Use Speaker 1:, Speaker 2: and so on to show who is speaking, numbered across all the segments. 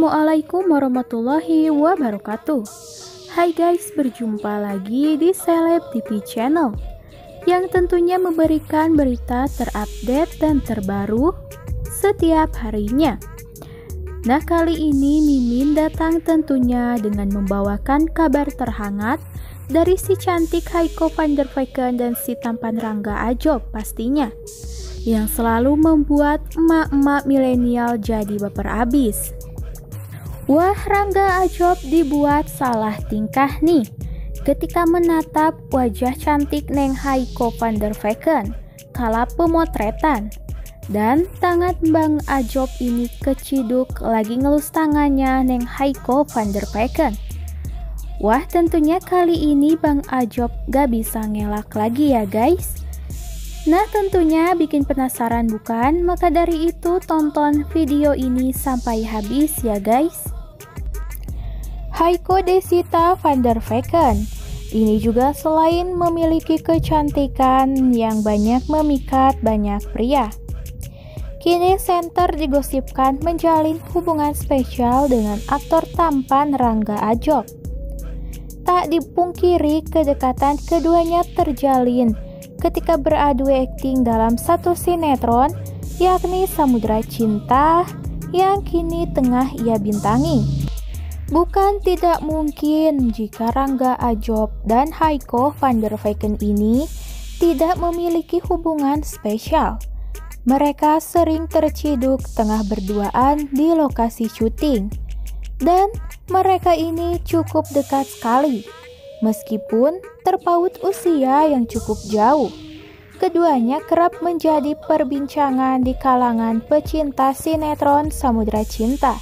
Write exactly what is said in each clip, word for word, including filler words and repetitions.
Speaker 1: Assalamualaikum warahmatullahi wabarakatuh. Hai guys, berjumpa lagi di Seleb T V Channel yang tentunya memberikan berita terupdate dan terbaru setiap harinya. Nah, kali ini Mimin datang tentunya dengan membawakan kabar terhangat dari si cantik Haiko van der Vecken dan si tampan Rangga Ajob pastinya, yang selalu membuat emak-emak milenial jadi baper abis. Wah, Rangga Ajob dibuat salah tingkah nih ketika menatap wajah cantik Neng Haiko van der Vecken kala pemotretan. Dan tangan Bang Ajob ini keciduk lagi ngelus tangannya Neng Haiko van der Vecken. Wah, tentunya kali ini Bang Ajob gak bisa ngelak lagi ya guys. Nah, tentunya bikin penasaran bukan? Maka dari itu tonton video ini sampai habis ya guys. Haiko Desita van der Vecken ini juga selain memiliki kecantikan yang banyak memikat banyak pria, kini center digosipkan menjalin hubungan spesial dengan aktor tampan Rangga Ajob. Tak dipungkiri kedekatan keduanya terjalin ketika beradu akting dalam satu sinetron, yakni Samudra Cinta yang kini tengah ia bintangi. Bukan tidak mungkin jika Rangga Ajob dan Haiko van der Vecken ini tidak memiliki hubungan spesial. Mereka sering terciduk tengah berduaan di lokasi syuting. Dan mereka ini cukup dekat sekali, meskipun terpaut usia yang cukup jauh. Keduanya kerap menjadi perbincangan di kalangan pecinta sinetron Samudra Cinta.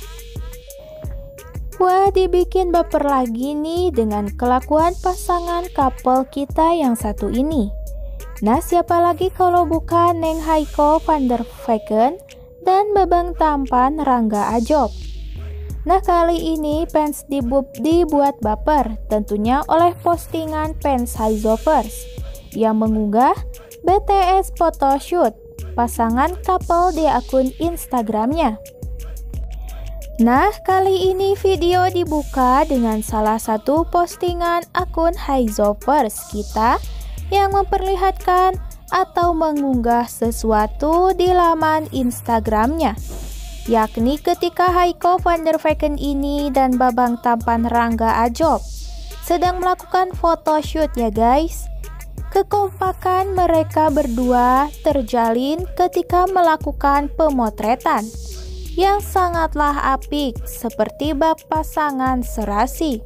Speaker 1: Wah, dibikin baper lagi nih dengan kelakuan pasangan couple kita yang satu ini. Nah, siapa lagi kalau bukan Neng Haiko van der Vecken dan babang tampan Rangga Ajob. Nah, kali ini fans dibu- dibuat baper tentunya oleh postingan fans Haizovers yang mengunggah B T S photoshoot pasangan couple di akun Instagramnya. Nah, kali ini video dibuka dengan salah satu postingan akun Haizovers kita yang memperlihatkan atau mengunggah sesuatu di laman Instagramnya, yakni ketika Haiko van der Vecken ini dan babang tampan Rangga Ajob sedang melakukan photoshoot ya guys. Kekompakan mereka berdua terjalin ketika melakukan pemotretan yang sangatlah apik seperti bak pasangan serasi.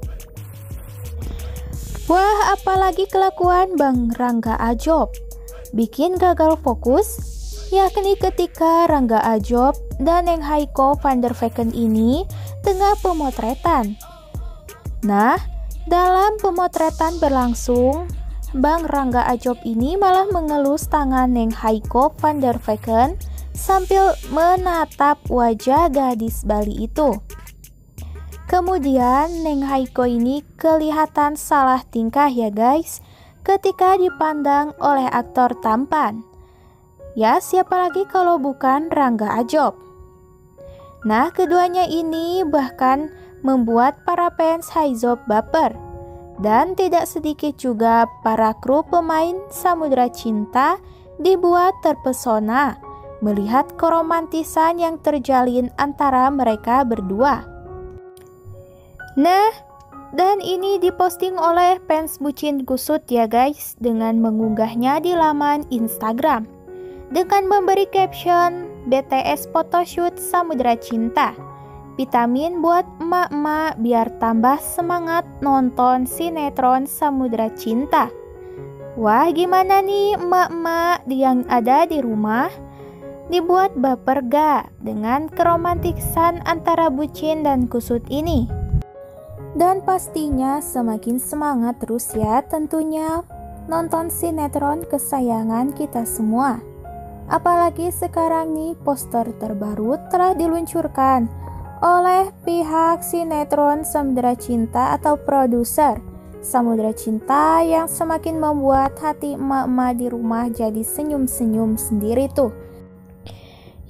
Speaker 1: Wah, apalagi kelakuan Bang Rangga Ajob bikin gagal fokus, yakni ketika Rangga Ajob dan Neng Haiko van der Vecken ini tengah pemotretan. Nah, dalam pemotretan berlangsung, Bang Rangga Ajob ini malah mengelus tangan Neng Haiko van der Vecken sambil menatap wajah gadis Bali itu. Kemudian Neng Haiko ini kelihatan salah tingkah ya guys ketika dipandang oleh aktor tampan. Ya, siapa lagi kalau bukan Rangga Ajob. Nah, keduanya ini bahkan membuat para fans Haizov baper. Dan tidak sedikit juga para kru pemain Samudra Cinta dibuat terpesona melihat keromantisan yang terjalin antara mereka berdua. Nah, dan ini diposting oleh fans bucin kusut ya guys dengan mengunggahnya di laman Instagram dengan memberi caption B T S photoshoot Samudra Cinta, vitamin buat emak-emak biar tambah semangat nonton sinetron Samudra Cinta. Wah, gimana nih emak-emak yang ada di rumah? Dibuat baper gak dengan keromantisan antara bucin dan kusut ini? Dan pastinya semakin semangat terus ya tentunya nonton sinetron kesayangan kita semua. Apalagi sekarang nih poster terbaru telah diluncurkan oleh pihak sinetron Samudra Cinta atau produser Samudra Cinta yang semakin membuat hati emak-emak di rumah jadi senyum-senyum sendiri tuh.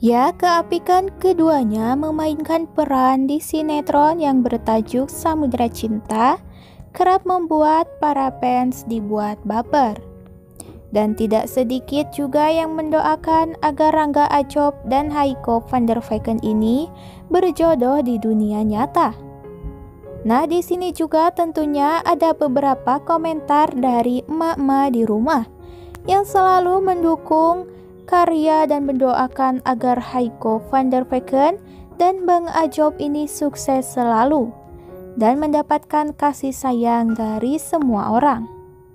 Speaker 1: Ya, keapikan keduanya memainkan peran di sinetron yang bertajuk Samudra Cinta kerap membuat para fans dibuat baper. Dan tidak sedikit juga yang mendoakan agar Rangga Ajob dan Haiko van der Vecken ini berjodoh di dunia nyata. Nah, di sini juga tentunya ada beberapa komentar dari emak-emak di rumah yang selalu mendukung karya dan mendoakan agar Haiko van der Vecken dan Bang Ajob ini sukses selalu dan mendapatkan kasih sayang dari semua orang.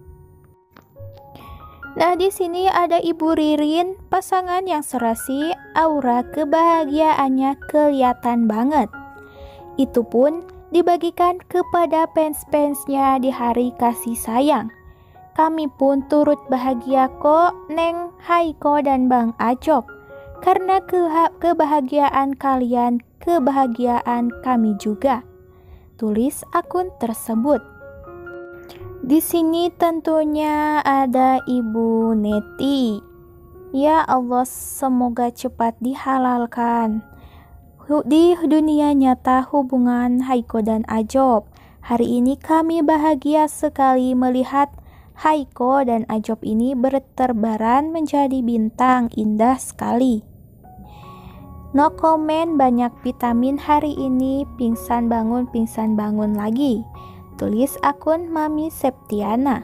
Speaker 1: Nah, di sini ada Ibu Ririn, pasangan yang serasi, aura kebahagiaannya kelihatan banget. Itu pun dibagikan kepada fans-fansnya di hari kasih sayang. Kami pun turut bahagia kok, Neng, Haiko, dan Bang Ajob. Karena ke- kebahagiaan kalian, kebahagiaan kami juga. Tulis akun tersebut. Di sini tentunya ada Ibu Neti. Ya Allah, semoga cepat dihalalkan di dunia nyata hubungan Haiko dan Ajob. Hari ini kami bahagia sekali melihat Haiko dan Ajob ini berterbaran menjadi bintang indah sekali. No comment, banyak vitamin hari ini, pingsan bangun, pingsan bangun lagi. Tulis akun Mami Septiana.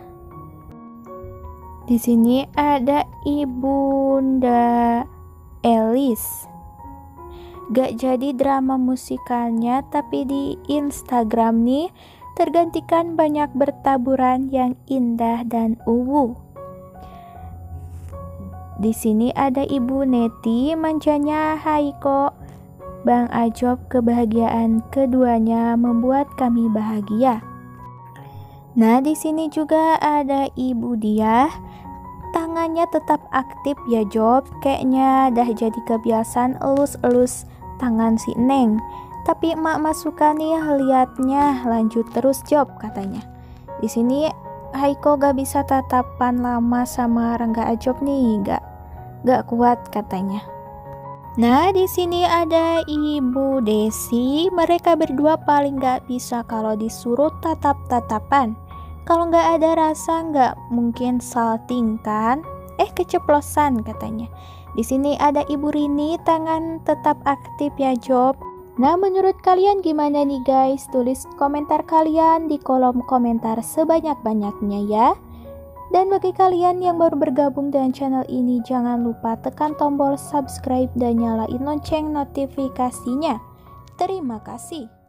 Speaker 1: Di sini ada Ibunda Elis. Gak jadi drama musikalnya, tapi di Instagram nih tergantikan banyak bertaburan yang indah dan uwu. Di sini ada Ibu Neti, manjanya Haiko, Bang Ajob, kebahagiaan keduanya membuat kami bahagia. Nah, di sini juga ada Ibu Diah, tangannya tetap aktif ya Job, kayaknya dah jadi kebiasaan elus-elus tangan si Neng. Tapi emak-emak suka nih liatnya, lanjut terus Job katanya. Di sini Haiko gak bisa tatapan lama sama Rangga Ajob nih, gak gak kuat katanya. Nah, di sini ada Ibu Desi, mereka berdua paling gak bisa kalau disuruh tatap-tatapan. Kalau gak ada rasa gak mungkin salting kan? Eh keceplosan katanya. Di sini ada Ibu Rini, tangan tetap aktif ya Job. Nah, menurut kalian gimana nih guys? Tulis komentar kalian di kolom komentar sebanyak-banyaknya ya. Dan bagi kalian yang baru bergabung dengan channel ini, jangan lupa tekan tombol subscribe dan nyalain lonceng notifikasinya. Terima kasih.